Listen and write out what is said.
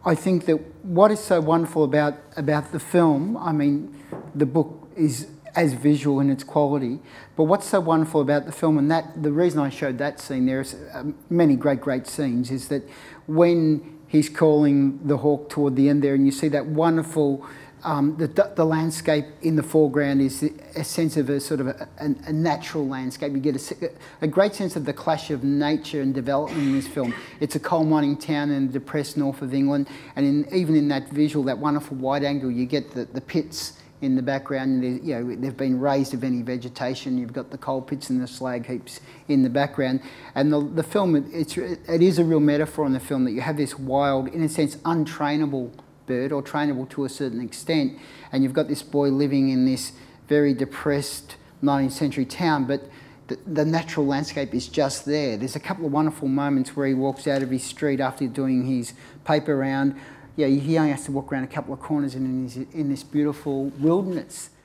I think that what is so wonderful about the film, I mean, the book is as visual in its quality, but what's so wonderful about the film, and that the reason I showed that scene, there's many great scenes, is that when he's calling the hawk toward the end there, and you see that wonderful, the landscape in the foreground is a sense of a sort of a natural landscape. You get a great sense of the clash of nature and development in this film. It's a coal mining town in the depressed north of England, and even in that visual, that wonderful wide angle, you get the pits in the background. You know, they've been raised of any vegetation. You've got the coal pits and the slag heaps in the background. And the film, it is a real metaphor in the film that you have this wild, in a sense, untrainable bird, or trainable to a certain extent, and you've got this boy living in this very depressed 19th century town, but the natural landscape is just there. There's a couple of wonderful moments where he walks out of his street after doing his paper round. Yeah, he only has to walk around a couple of corners and in this beautiful wilderness.